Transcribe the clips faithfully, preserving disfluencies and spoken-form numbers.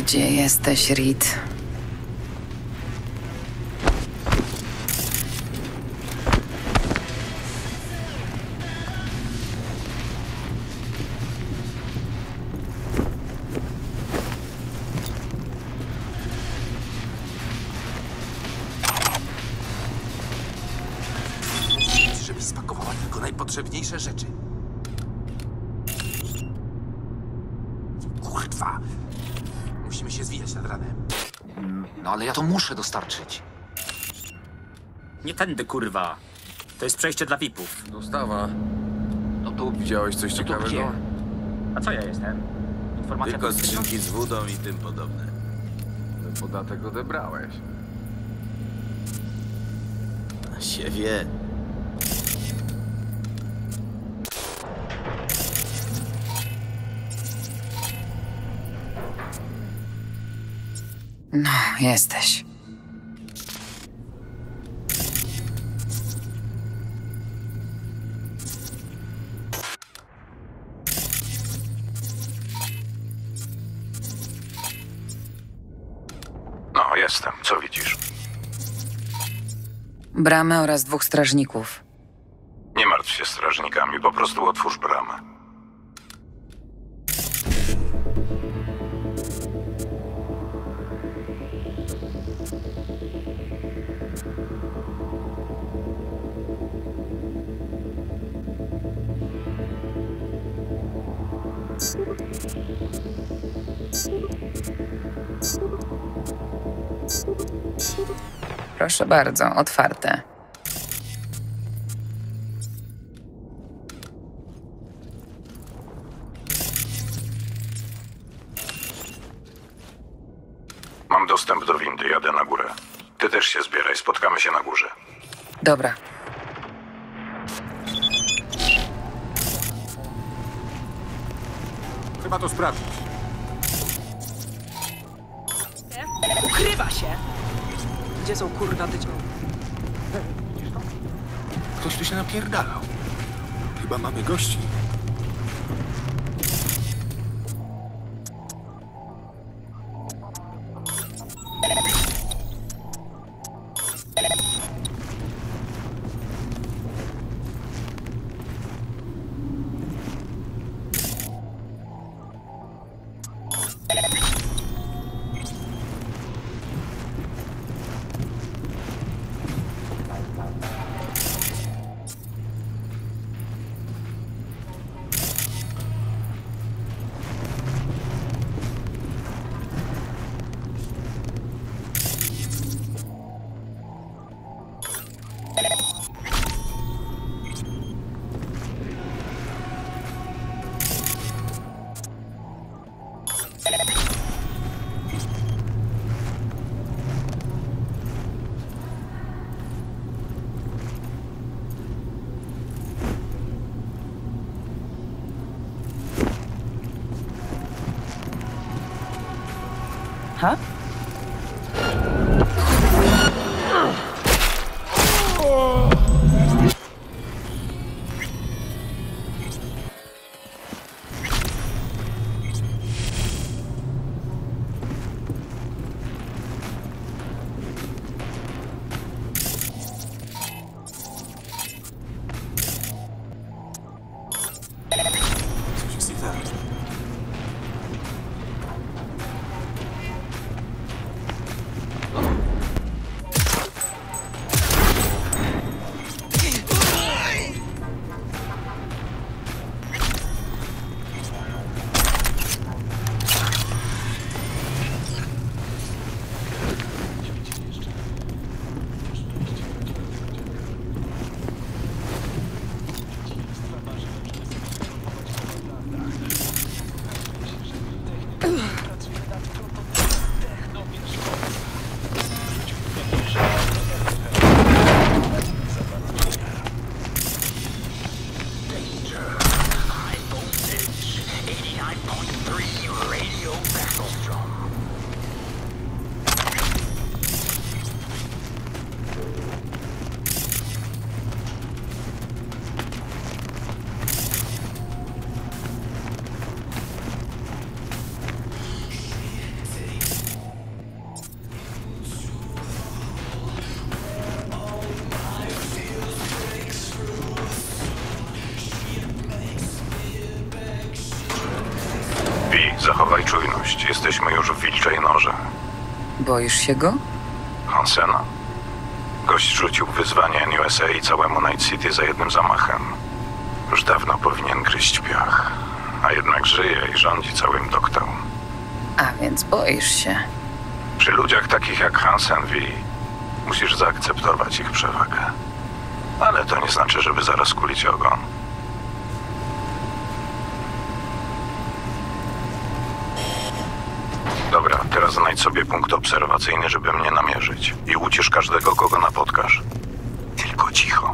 Gdzie jesteś, Reed? Żebyś spakowała tylko najpotrzebniejsze rzeczy. Kurwa! Musimy się zwijać nad ranem. No ale ja to muszę dostarczyć. Nie tędy, kurwa. To jest przejście dla V I P-ów. Dostawa. No to Widziałeś coś to ciekawego? gdzie? A co ja jestem? Informacja Tylko polityczna? skrzynki z wodą i tym podobne. Ten podatek odebrałeś. A się wie. No, jesteś. No, jestem. Co widzisz? Bramę oraz dwóch strażników. Nie martw się strażnikami, po prostu otwórz bramę. Proszę bardzo, otwarte. Mam dostęp do windy, jadę na górę. Ty też się zbieraj, spotkamy się na górze. Dobra. Trzeba to sprawdzić. Ukrywa się! Gdzie są kurwa te dzieci? Ktoś tu się napierdalał. Chyba mamy gości. Ha? Coś jest nie tak. Zachowaj czujność. Jesteśmy już w wilczej norze. Boisz się go? Hansena. Gość rzucił wyzwanie N U S A i całemu Night City za jednym zamachem. Już dawno powinien gryźć piach. A jednak żyje i rządzi całym Doktown. A więc boisz się. Przy ludziach takich jak Hansen V musisz zaakceptować ich przewagę. Ale to nie znaczy, żeby zaraz kulić ogon. Dobra, teraz znajdź sobie punkt obserwacyjny, żeby mnie namierzyć. I ucisz każdego, kogo napotkasz. Tylko cicho.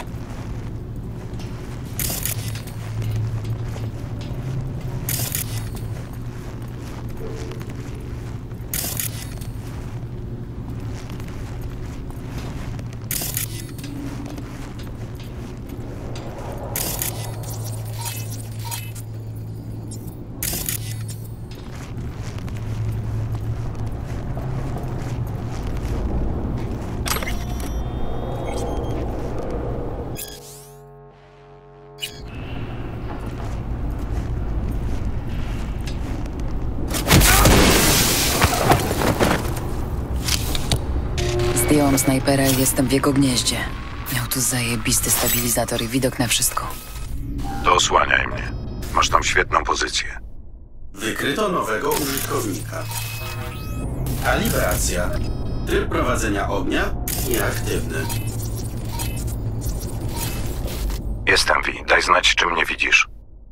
Zdjąłam snajpera i jestem w jego gnieździe. Miał tu zajebisty stabilizator i widok na wszystko. To osłaniaj mnie. Masz tam świetną pozycję. Wykryto nowego użytkownika. Kalibracja. Tryb prowadzenia ognia nieaktywny. Jestem V. Daj znać, czy mnie widzisz.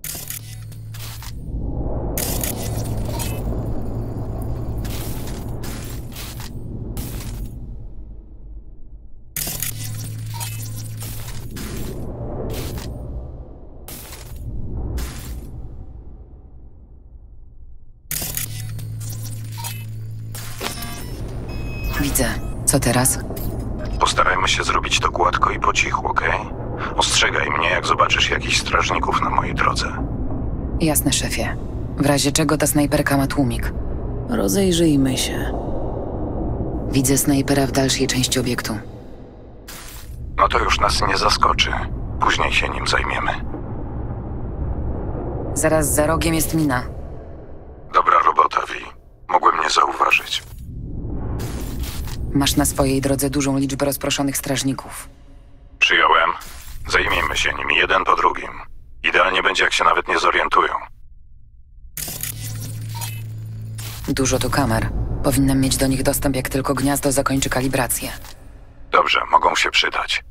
Widzę. Co teraz? Postarajmy się zrobić to gładko i po cichu, okej? Ostrzegaj mnie, jak zobaczysz jakichś strażników na mojej drodze. Jasne, szefie. W razie czego ta snajperka ma tłumik. Rozejrzyjmy się. Widzę snajpera w dalszej części obiektu. No to już nas nie zaskoczy. Później się nim zajmiemy. Zaraz za rogiem jest mina. Dobra robota, V. Mogłem nie zauważyć. Masz na swojej drodze dużą liczbę rozproszonych strażników. Przyjąłem. Zajmijmy się nimi jeden po drugim. Idealnie będzie, jak się nawet nie zorientują. Dużo tu kamer. Powinnam mieć do nich dostęp, jak tylko gniazdo zakończy kalibrację. Dobrze, mogą się przydać.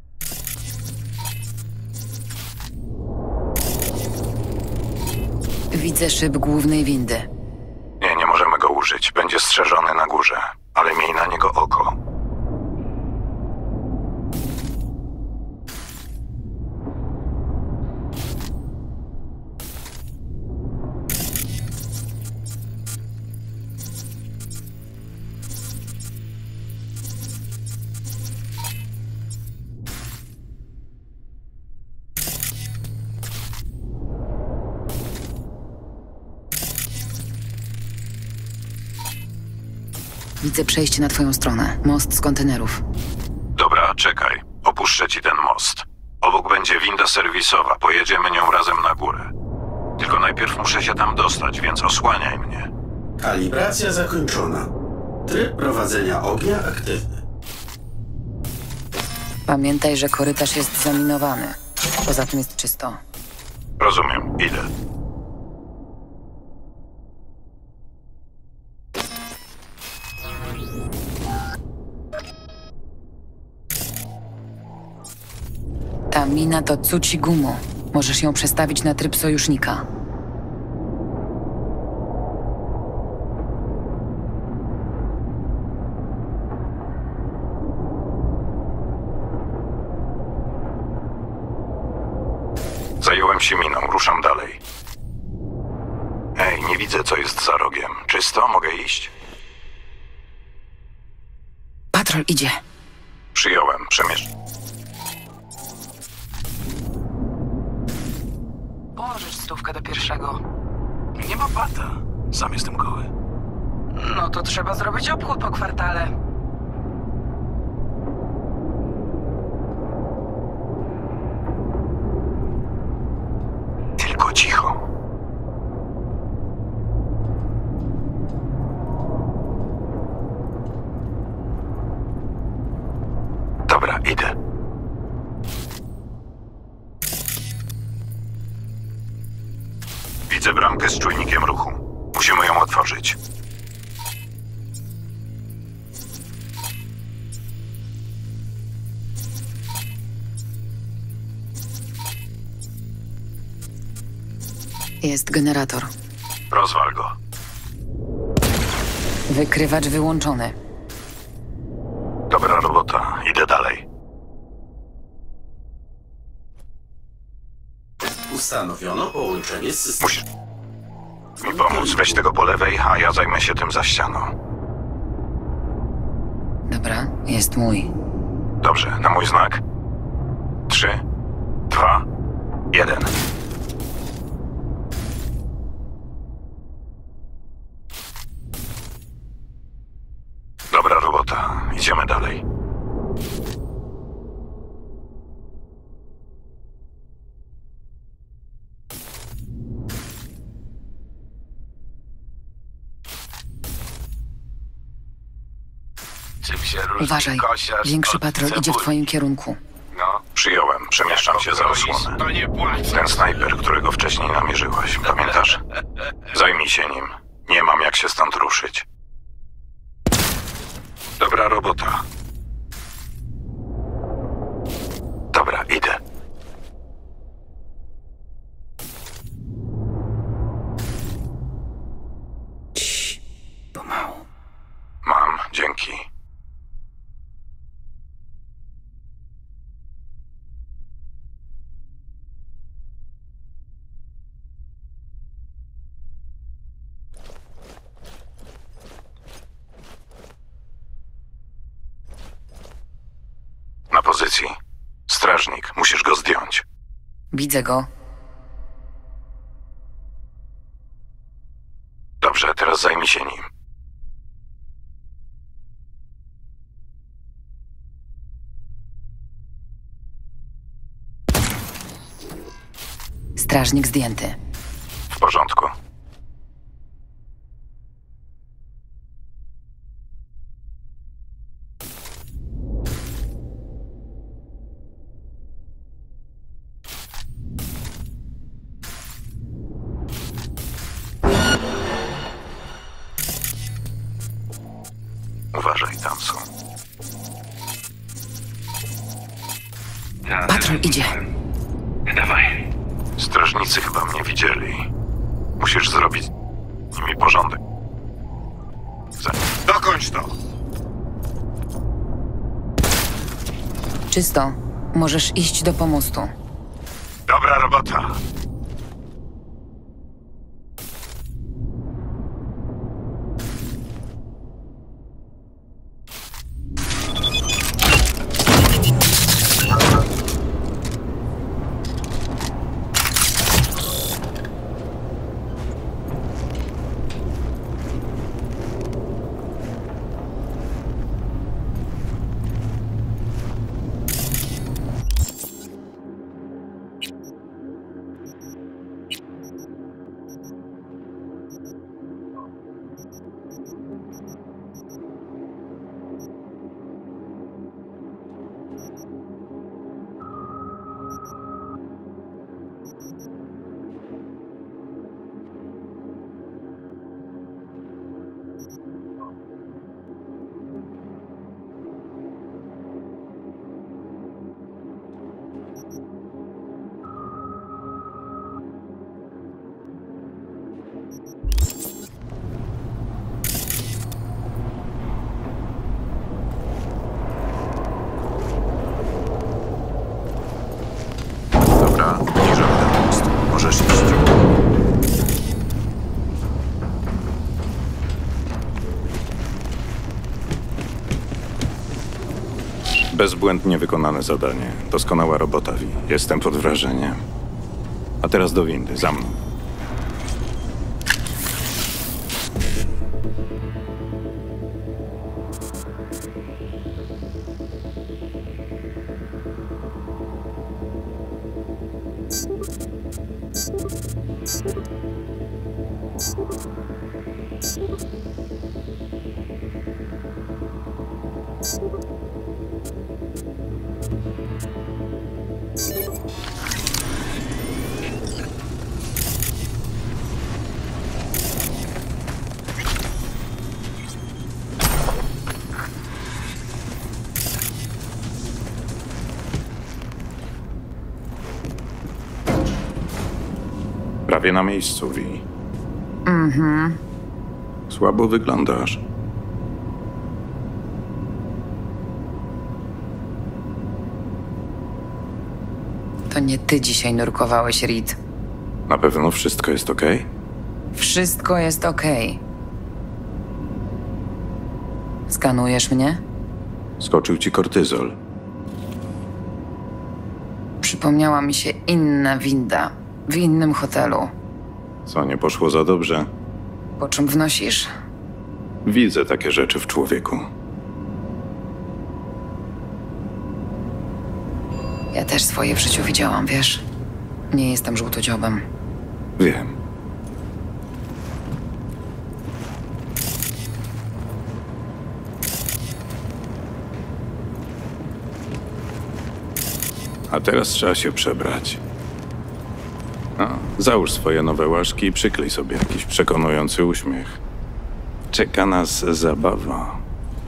Widzę szyb głównej windy. Nie, nie możemy go użyć. Będzie strzeżony na górze. Ale miej na niego oko. Widzę przejście na twoją stronę. Most z kontenerów. Dobra, czekaj. Opuszczę ci ten most. Obok będzie winda serwisowa. Pojedziemy nią razem na górę. Tylko najpierw muszę się tam dostać, więc osłaniaj mnie. Kalibracja zakończona. Tryb prowadzenia ognia aktywny. Pamiętaj, że korytarz jest zaminowany. Poza tym jest czysto. Rozumiem. Idę. Ta mina to Tsuchigumo. Możesz ją przestawić na tryb sojusznika. Zająłem się miną. Ruszam dalej. Ej, nie widzę, co jest za rogiem. Czysto? Mogę iść? Patrol idzie. Przyjąłem. Przemieszczę. Pożycz stówkę do pierwszego. Nie ma bata. Sam jestem goły. No to trzeba zrobić obchód po kwartale. Tylko cicho. Widzę bramkę z czujnikiem ruchu. Musimy ją otworzyć. Jest generator. Rozwal go. Wykrywacz wyłączony. Dobra robota. Idę dalej. Ustanowiono połączenie z systemem. Musisz mi pomóc. Weź tego po lewej, a ja zajmę się tym za ścianą. Dobra, jest mój. Dobrze, na mój znak. Trzy, dwa, jeden. Dobra robota. Idziemy dalej. Czym się różni Uważaj, kosiarz większy od patrol idzie w cebuli? twoim kierunku. No, Przyjąłem. Przemieszczam się za osłonę. to nie płacz. Ten snajper, którego wcześniej namierzyłaś, pamiętasz? Zajmij się nim. Nie mam jak się stąd ruszyć. Dobra robota. Dobra, idę. Cii, pomału. Mam, dzięki. Na pozycji. Strażnik, musisz go zdjąć. Widzę go. Dobrze, teraz zajmij się nim. Strażnik zdjęty. W porządku. Uważaj, tam są. Patrol idzie. Dawaj. Strażnicy chyba mnie widzieli. Musisz zrobić z nimi porządek. Za... Dokończ to! Czysto. Możesz iść do pomostu. Dobra robota. Dobra, bierzemy ten most. Możesz iść. Bezbłędnie wykonane zadanie. Doskonała robota, Vi. Jestem pod wrażeniem. A teraz do windy, za mną. Prawie na miejscu, Vi. Mhm. Słabo wyglądasz. To nie ty dzisiaj nurkowałeś, Reed. Na pewno wszystko jest okej? Wszystko jest okej. Skanujesz mnie? Skoczył ci kortyzol. Przypomniała mi się inna winda w innym hotelu. Co, nie poszło za dobrze? Po czym wnosisz? Widzę takie rzeczy w człowieku. Ja też swoje w życiu widziałam, wiesz? Nie jestem żółtodziobem. Wiem. A teraz trzeba się przebrać. No, załóż swoje nowe łaszki i przyklej sobie jakiś przekonujący uśmiech. Czeka nas zabawa.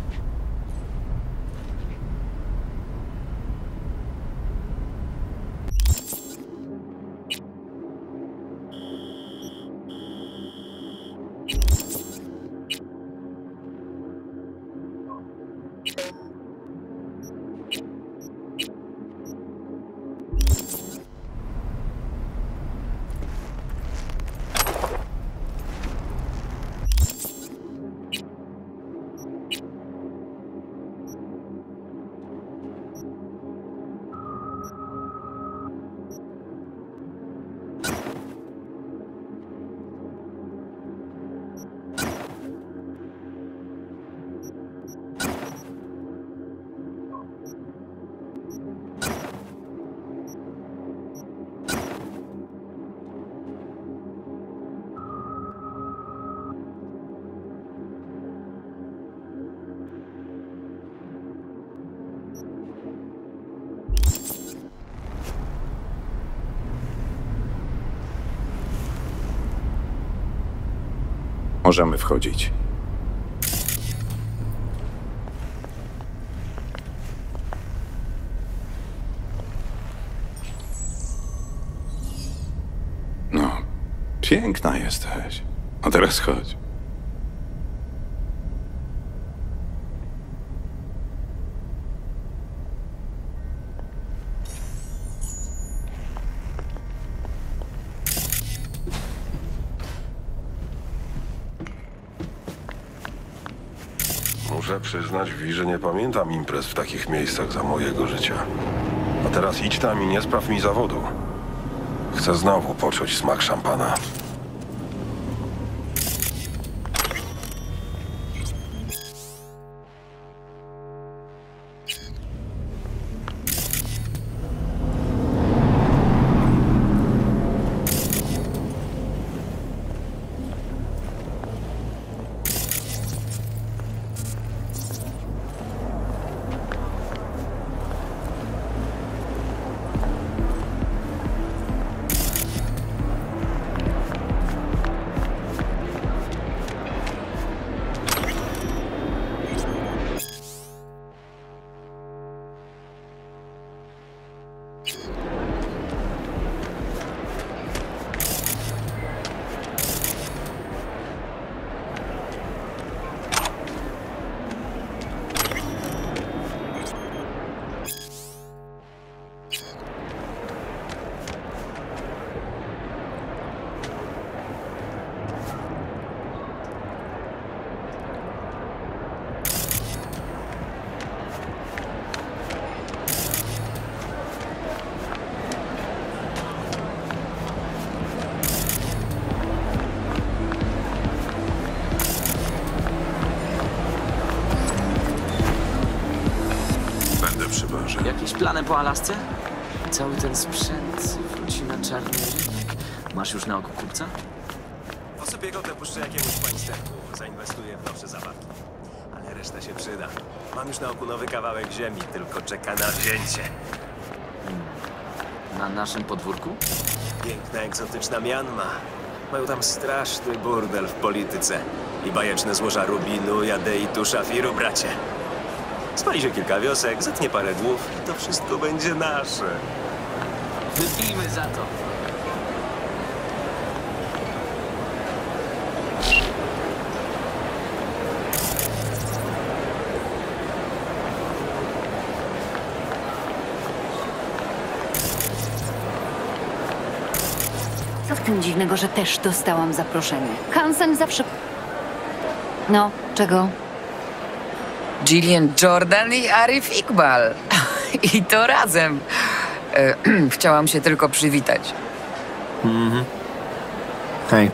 Możemy wchodzić. No, piękna jesteś. A teraz chodź. Muszę przyznać, Vi, że nie pamiętam imprez w takich miejscach za mojego życia. A teraz idź tam i nie spraw mi zawodu. Chcę znowu poczuć smak szampana. Jakieś plany po Alasce? Cały ten sprzęt wróci na czarny rynek. Masz już na oku kupca? Posypię go puszczę jakiemuś państwu. Zainwestuję w nowsze zabawki. Ale reszta się przyda. Mam już na oku nowy kawałek ziemi, tylko czeka na wzięcie. Hmm. Na naszym podwórku? Piękna, egzotyczna Mianma. Mają tam straszny burdel w polityce. I bajeczne złoża rubinu, jadeitu, szafiru, bracie. Spali się kilka wiosek, zetnie parę głów i to wszystko będzie nasze. Wypijmy za to. Co w tym dziwnego, że też dostałam zaproszenie? Hansen zawsze... No, czego? Gillian Jordan i Arif Iqbal. I to razem. E, chciałam się tylko przywitać. Mhm. Hej.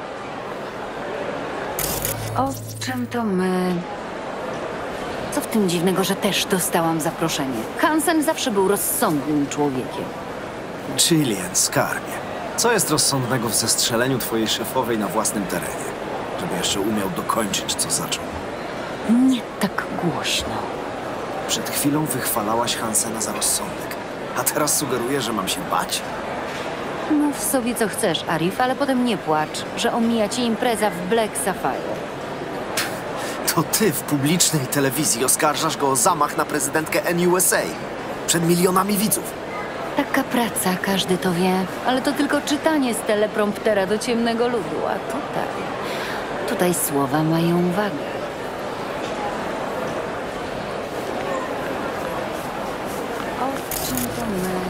O czym to my? Co w tym dziwnego, że też dostałam zaproszenie? Hansen zawsze był rozsądnym człowiekiem. Gillian, skarbie. Co jest rozsądnego w zestrzeleniu twojej szefowej na własnym terenie? Żeby jeszcze umiał dokończyć, co zaczął. Nie tak głośno. Przed chwilą wychwalałaś Hansena za rozsądek, a teraz sugeruje, że mam się bać? Mów sobie co chcesz, Arif, ale potem nie płacz, że omija cię impreza w Black Sapphire. To ty w publicznej telewizji oskarżasz go o zamach na prezydentkę N U S A. Przed milionami widzów. Taka praca, każdy to wie, ale to tylko czytanie z telepromptera do ciemnego ludu, a tutaj... Tutaj słowa mają wagę. O czym to my?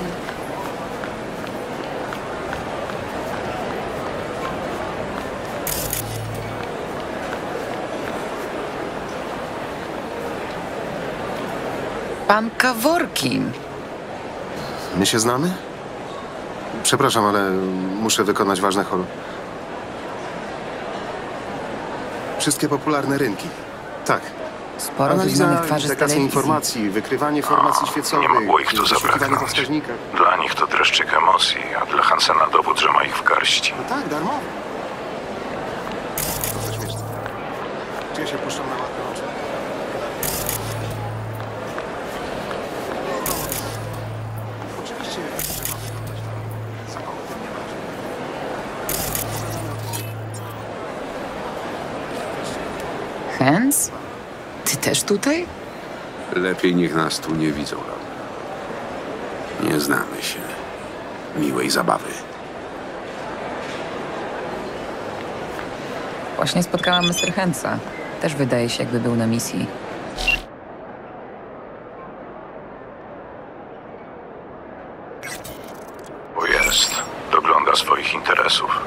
Pan Kaworkin. My się znamy? Przepraszam, ale muszę wykonać ważne holo. Wszystkie popularne rynki. Tak. Sporo Analiza, znanych twarzy z integracja telewizji. informacji, wykrywanie formacji świecowych, Nie mogło ich tu wyszukiwanie po zabraknąć. wskaźnikach. Dla nich to dreszczyk emocji, a dla Hansena dowód, że ma ich w garści. No tak, darmowo. To za śmieszne. Czy ja się puszczam na łatwe oczy? Oczywiście, że ma wyglądać tak. Sam o tym nie masz. Hans? Ty też tutaj? Lepiej niech nas tu nie widzą, Rob. Nie znamy się. Miłej zabawy. Właśnie spotkałam mister Hansa. Też wydaje się, jakby był na misji. Bo jest. Dogląda swoich interesów.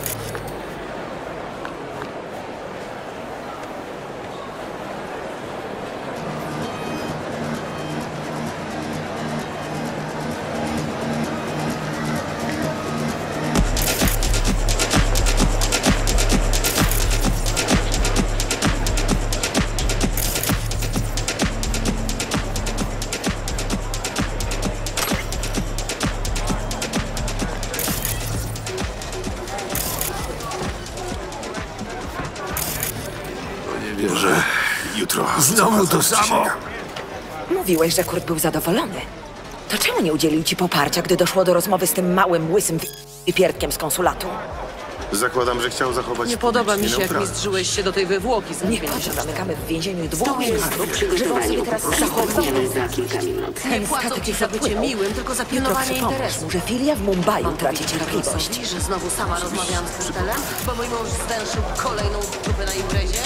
Może jutro... Znowu to samo. Mówiłeś, że Kurt był zadowolony. To czemu nie udzielił ci poparcia, gdy doszło do rozmowy z tym małym, łysym pierdkiem z konsulatu? Zakładam, że chciał zachować... Nie podoba mi się, jak neutralność. mistrzyłeś się do tej wywłoki za Nie po co zamykamy w więzieniu dwóch ministrów, żeby on sobie teraz zachował. Nie płacą ci za bycie miłym, tylko za Jutro pilnowanie przypomnisz interesu. mu, że filia w Mumbai Mam traci powiedzieć cierpliwość. Robisowi, że znowu sama rozmawiałam z kartelem, bo mój mąż zwęszył kolejną dupę na imprezie?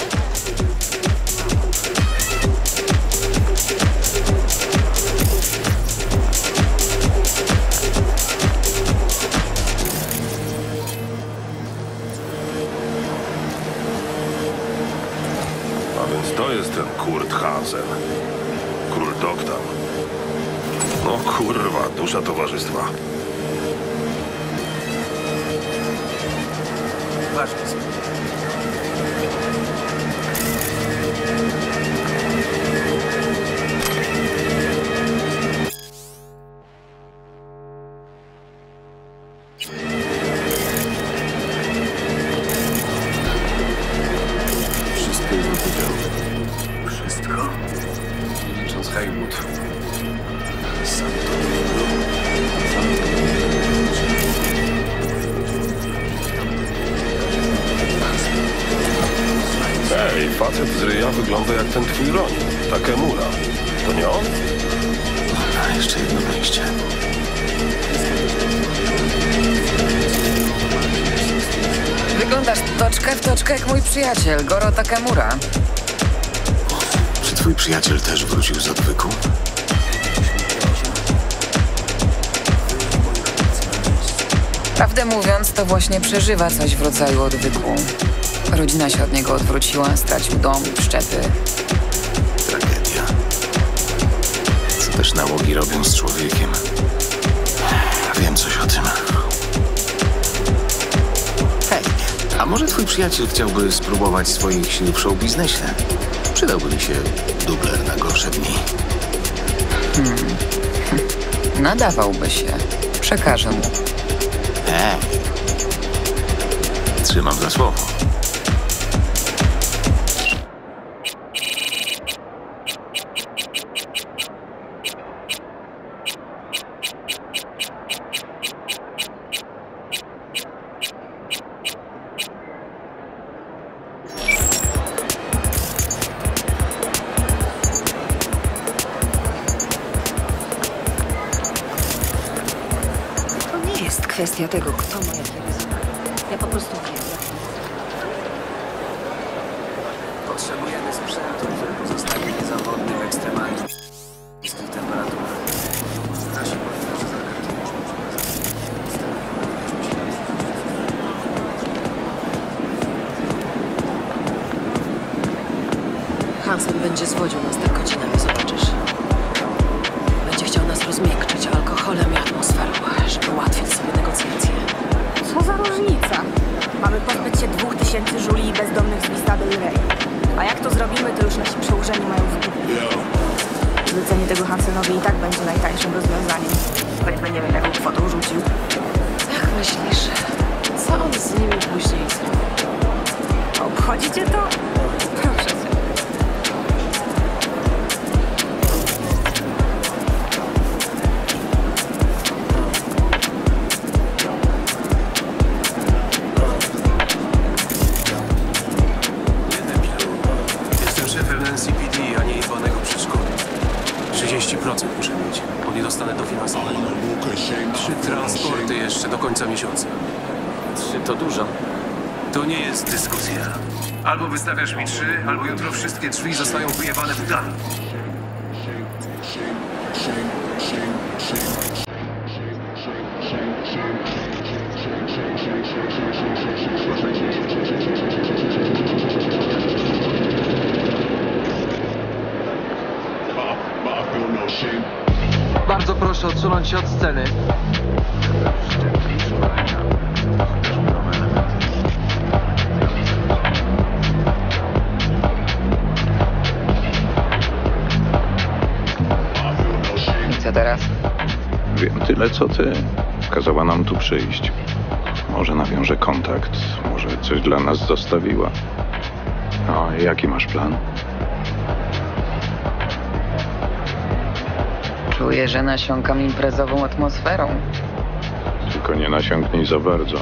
A więc to jest ten Kurt Hansen. Król Doktor. No kurwa, dusza towarzystwa. Ważne sobie. Wszystko już powiedział. Wszystko? Licząc Haywood. Sam to nie był. Sam to nie Ej, facet z ryja wygląda jak ten twój Ronin. Takemura. To nie on? A jeszcze jedno wejście. Wyglądasz toczkę w toczkę jak mój przyjaciel, Goro Takemura. Czy twój przyjaciel też wrócił z odwyku? Prawdę mówiąc, to właśnie przeżywa coś w rodzaju odwyku. Rodzina się od niego odwróciła, stracił dom i wszczepy. Tragedia. Co też nałogi robią z człowiekiem. Wiem coś o tym. Hej, a może twój przyjaciel chciałby spróbować swoich sił w showbiznesie? Przydałby mi się dubler na gorsze dni. Hmm. Nadawałby się. Przekażę mu. Hej. Trzymam za słowo. Kwestia tego, kto ma jakie ryzyko. Ja po prostu wiem, jak... Potrzebujemy sprzętu, który pozostaje niezawodny w ekstremalnie niskich temperaturach. Nasi partnerzy Hansen będzie zwodził nas tak godzinami, zobaczysz. Będzie chciał nas rozmiękczyć alkoholem i atmosferą, żeby ułatwić sobie negocjacje. Co za różnica? Mamy pozbyć się dwóch tysięcy żuli i bezdomnych z Vista del Rey. A jak to zrobimy, to już nasi przełożeni mają w dupie. Zlecenie tego Hansenowi i tak będzie najtańszym rozwiązaniem. Choćby nie wiem, jaką kwotą rzucił. Jak myślisz, co on z nimi później zrobi? Obchodzi cię to? Proszę cię. trzydzieści procent muszę mieć, bo nie dostanę dofinansowania. Trzy transporty jeszcze do końca miesiąca. Trzy to dużo. To nie jest dyskusja. Albo wystawiasz mi trzy, albo jutro wszystkie drzwi zostają wyjebane w dan. Bardzo proszę odsunąć się od sceny. I co teraz? Wiem tyle, co ty. Kazała nam tu przyjść. Może nawiąże kontakt, może coś dla nas zostawiła. No, jaki masz plan? Czuję, że nasiąkam imprezową atmosferą. Tylko nie nasiąknij za bardzo.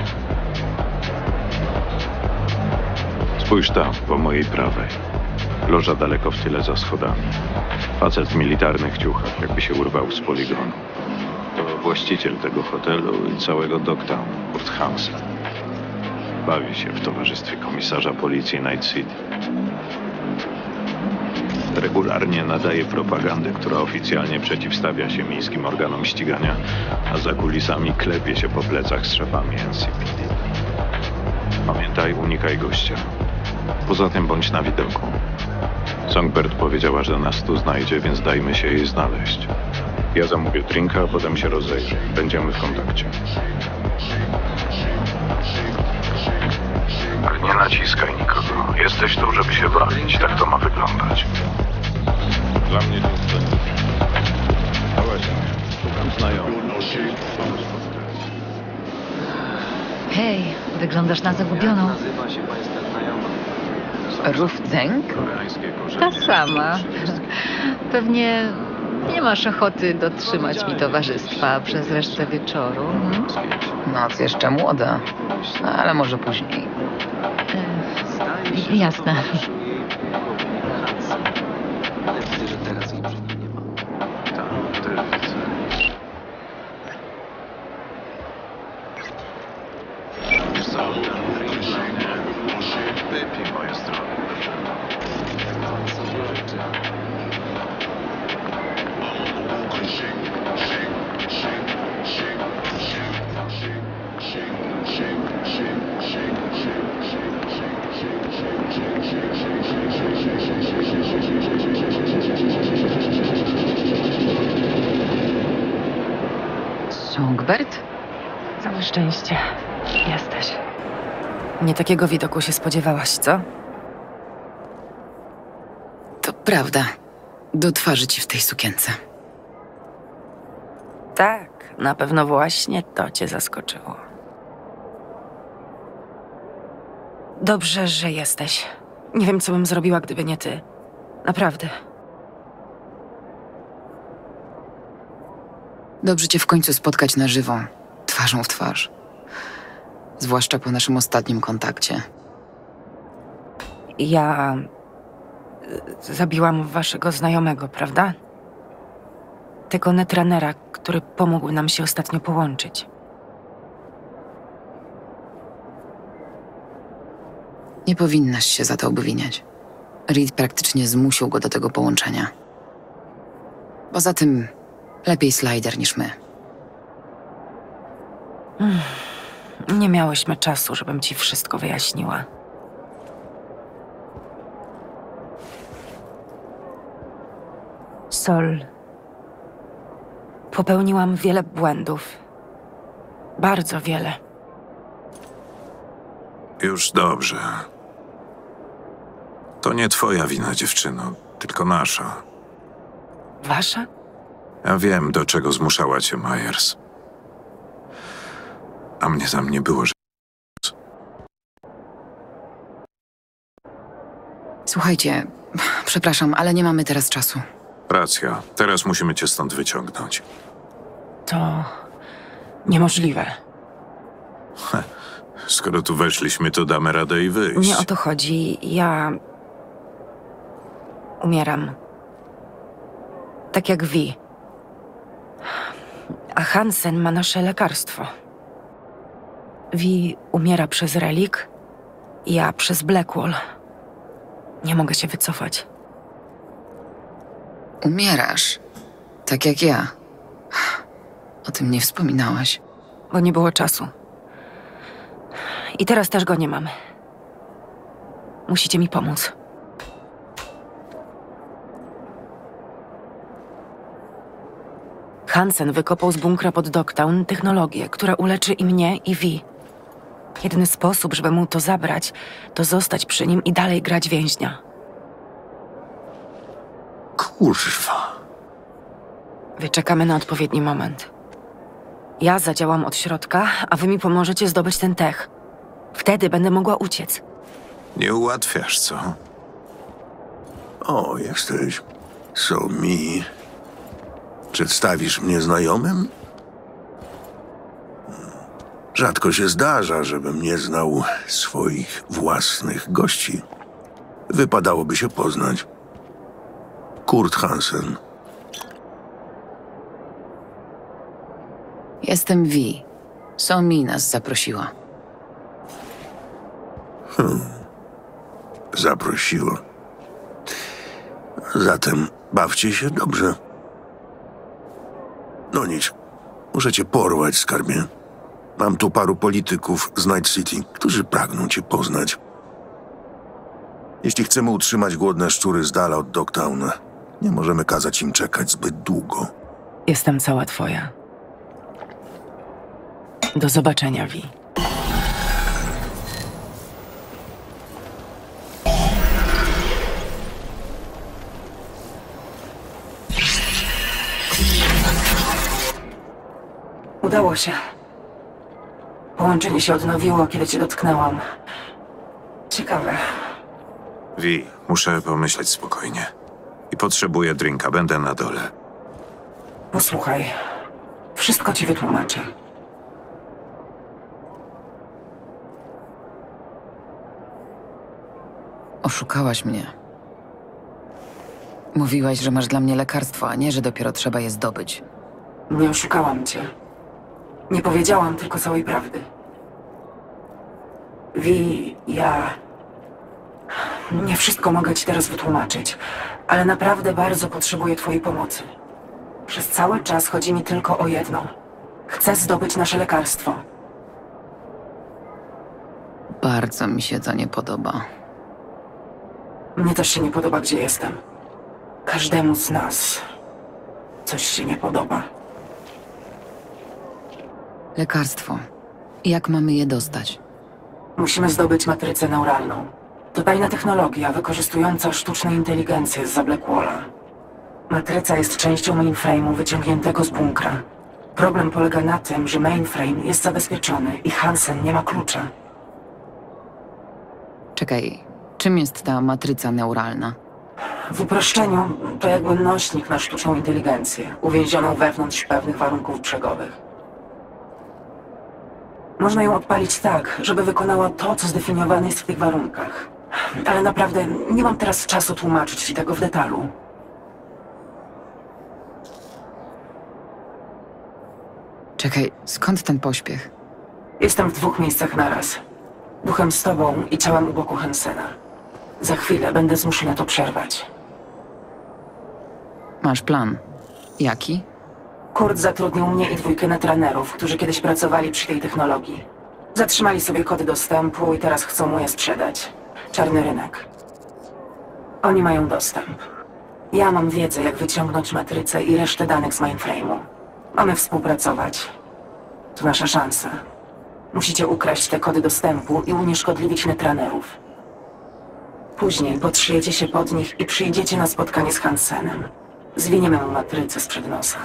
Spójrz tam, po mojej prawej. Loża daleko w tyle za schodami. Facet w militarnych ciuchach, jakby się urwał z poligonu. To właściciel tego hotelu i całego Dogtown, Kurt Hansen. Bawi się w towarzystwie komisarza policji Night City. Regularnie nadaje propagandę, która oficjalnie przeciwstawia się miejskim organom ścigania, a za kulisami klepie się po plecach z szefami N C P D. Pamiętaj, unikaj gościa. Poza tym bądź na widoku. Songbird powiedziała, że nas tu znajdzie, więc dajmy się jej znaleźć. Ja zamówię drinka, a potem się rozejrzę. Będziemy w kontakcie. Nie naciskaj nikogo. Jesteś tu, żeby się bawić. Tak to ma wyglądać. Dla mnie to jest... No właśnie, szukam znajomych. Hej, wyglądasz na zagubioną. Ruf Zeng? Ta sama. Pewnie nie masz ochoty dotrzymać mi towarzystwa przez resztę wieczoru. Hmm? Noc jeszcze młoda, ale może później. E, jasne. Ale widzę, że teraz jej przy nim nie ma. Tak, też widzę. Wiesz co, ten drink dla mnie. Wypij moje zdrowie. Sobie życzę. Egbert? Całe szczęście. Jesteś. Nie takiego widoku się spodziewałaś, co? To prawda. Do twarzy ci w tej sukience. Tak, na pewno właśnie to cię zaskoczyło. Dobrze, że jesteś. Nie wiem, co bym zrobiła, gdyby nie ty. Naprawdę. Dobrze cię w końcu spotkać na żywo, twarzą w twarz. Zwłaszcza po naszym ostatnim kontakcie. Ja... zabiłam waszego znajomego, prawda? Tego netranera, który pomógł nam się ostatnio połączyć. Nie powinnaś się za to obwiniać. Reed praktycznie zmusił go do tego połączenia. Poza tym, lepiej Slider niż my. Hmm. Nie miałyśmy czasu, żebym ci wszystko wyjaśniła. Sol. Popełniłam wiele błędów. Bardzo wiele. Już dobrze. To nie twoja wina, dziewczyno, tylko nasza. Wasza? Ja wiem, do czego zmuszała cię Myers. A mnie tam nie było, że... Słuchajcie, przepraszam, ale nie mamy teraz czasu. Racja. Teraz musimy cię stąd wyciągnąć. To... niemożliwe. Heh. Skoro tu weszliśmy, to damy radę i wyjść. Nie o to chodzi. Ja... umieram. Tak jak Vi. A Hansen ma nasze lekarstwo. Vi umiera przez relik, ja przez Blackwall. Nie mogę się wycofać. Umierasz. Tak jak ja. O tym nie wspominałaś. Bo nie było czasu. I teraz też go nie mam. Musicie mi pomóc. Hansen wykopał z bunkra pod Dogtown technologię, która uleczy i mnie, i Vi. Jedyny sposób, żeby mu to zabrać, to zostać przy nim i dalej grać więźnia. Kurwa. Wyczekamy na odpowiedni moment. Ja zadziałam od środka, a wy mi pomożecie zdobyć ten tech. Wtedy będę mogła uciec. Nie ułatwiasz, co? O, jesteś. So mi. Przedstawisz mnie znajomym? Rzadko się zdarza, żebym nie znał swoich własnych gości. Wypadałoby się poznać. Kurt Hansen. Jestem Vi. Somi nas zaprosiła. Hmm. Zaprosiła. Zatem bawcie się dobrze. No nic. Muszę cię porwać, skarbie. Mam tu paru polityków z Night City, którzy pragną cię poznać. Jeśli chcemy utrzymać głodne szczury z dala od Dogtowna, nie możemy kazać im czekać zbyt długo. Jestem cała twoja. Do zobaczenia, Vi. Udało się. Połączenie się odnowiło, kiedy cię dotknęłam. Ciekawe. Vi, muszę pomyśleć spokojnie. I potrzebuję drinka, będę na dole. Posłuchaj. Wszystko ci wytłumaczę. Oszukałaś mnie. Mówiłaś, że masz dla mnie lekarstwo, a nie, że dopiero trzeba je zdobyć. Nie oszukałam cię. Nie powiedziałam tylko całej prawdy. Vi, ja... Nie wszystko mogę ci teraz wytłumaczyć, ale naprawdę bardzo potrzebuję twojej pomocy. Przez cały czas chodzi mi tylko o jedno. Chcę zdobyć nasze lekarstwo. Bardzo mi się to nie podoba. Mnie też się nie podoba, gdzie jestem. Każdemu z nas coś się nie podoba. Lekarstwo. Jak mamy je dostać? Musimy zdobyć matrycę neuralną. To tajna technologia wykorzystująca sztuczną inteligencję z Blackwalla. Matryca jest częścią mainframe'u wyciągniętego z bunkra. Problem polega na tym, że mainframe jest zabezpieczony i Hansen nie ma klucza. Czekaj, czym jest ta matryca neuralna? W uproszczeniu to jakby nośnik na sztuczną inteligencję, uwięzioną wewnątrz pewnych warunków brzegowych. Można ją odpalić tak, żeby wykonała to, co zdefiniowane jest w tych warunkach. Ale naprawdę nie mam teraz czasu tłumaczyć ci tego w detalu. Czekaj, skąd ten pośpiech? Jestem w dwóch miejscach naraz. Duchem z tobą i ciałem u boku Hansena. Za chwilę będę zmuszona to przerwać. Masz plan. Jaki? Kurt zatrudnił mnie i dwójkę netranerów, którzy kiedyś pracowali przy tej technologii. Zatrzymali sobie kody dostępu i teraz chcą mu je sprzedać. Czarny rynek. Oni mają dostęp. Ja mam wiedzę, jak wyciągnąć matrycę i resztę danych z mainframe'u. Mamy współpracować. To nasza szansa. Musicie ukraść te kody dostępu i unieszkodliwić netranerów. Później podszyjecie się pod nich i przyjdziecie na spotkanie z Hansenem. Zwiniemy mu matrycę sprzed nosa.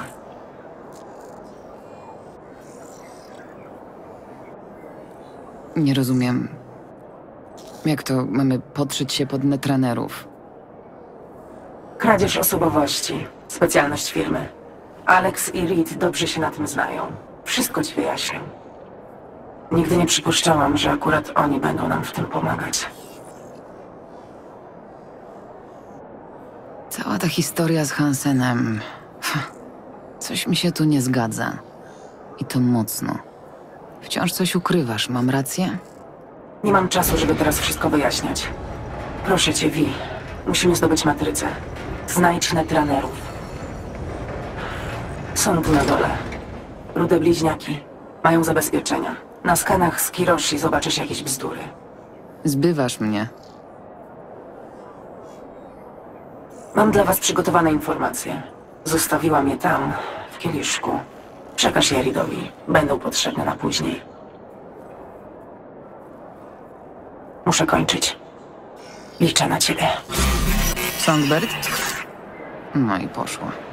Nie rozumiem. Jak to mamy podszyć się pod netranerów? Kradzież osobowości. Specjalność firmy. Alex i Reed dobrze się na tym znają. Wszystko ci wyjaśnię. Nigdy nie przypuszczałam, że akurat oni będą nam w tym pomagać. Cała ta historia z Hansenem... Coś mi się tu nie zgadza. I to mocno. Wciąż coś ukrywasz, mam rację? Nie mam czasu, żeby teraz wszystko wyjaśniać. Proszę cię, Vi. Musimy zdobyć matrycę. Znajdź netranerów. Są tu na dole. Rude bliźniaki. Mają zabezpieczenia. Na skanach z Kiroshi zobaczysz jakieś bzdury. Zbywasz mnie. Mam dla was przygotowane informacje. Zostawiłam je tam, w kieliszku. Przekaż je Reedowi. Będą potrzebne na później. Muszę kończyć. Liczę na ciebie. Songbird? No i poszło.